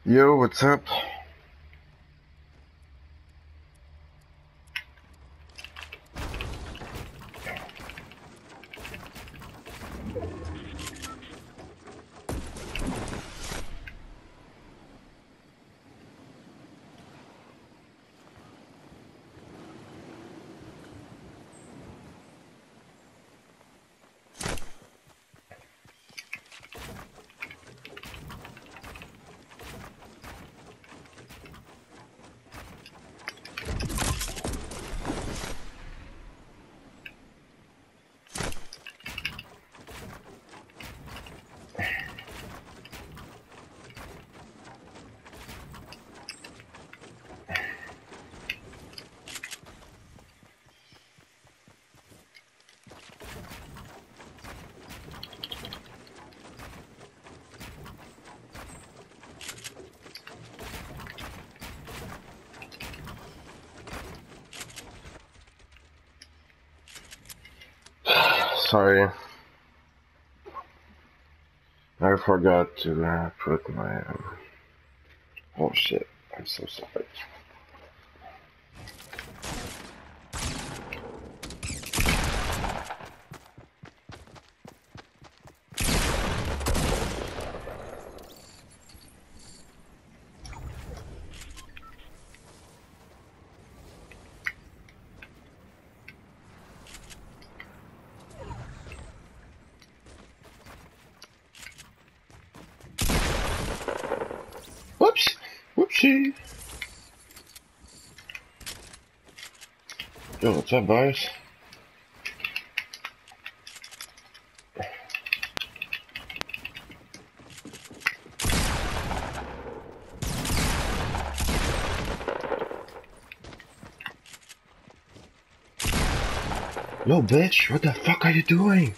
Yo, what's up? Sorry, I forgot to put my. Oh shit! I'm so sorry. Whoops! Whoopsie! Yo, what's up, boys? Yo, bitch! What the fuck are you doing?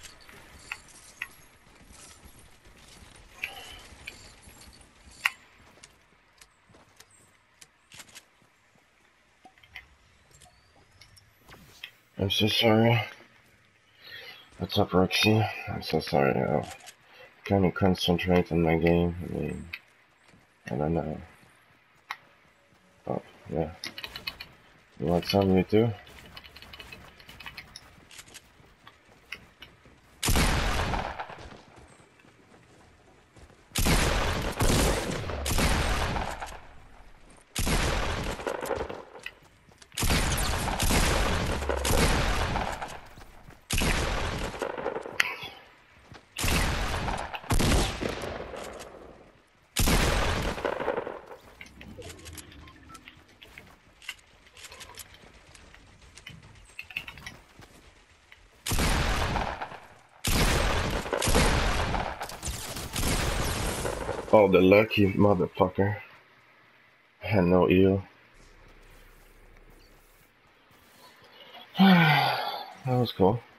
I'm so sorry. What's up, Roxy? I'm so sorry. I'm trying to concentrate on my game. I don't know. Oh, yeah. You want some, you too? Oh, the lucky motherfucker. I had no eel. That was cool.